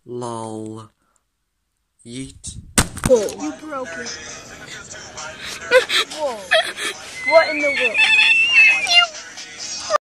Lol. Yeet. Whoa. You broke it. Whoa. What in the world?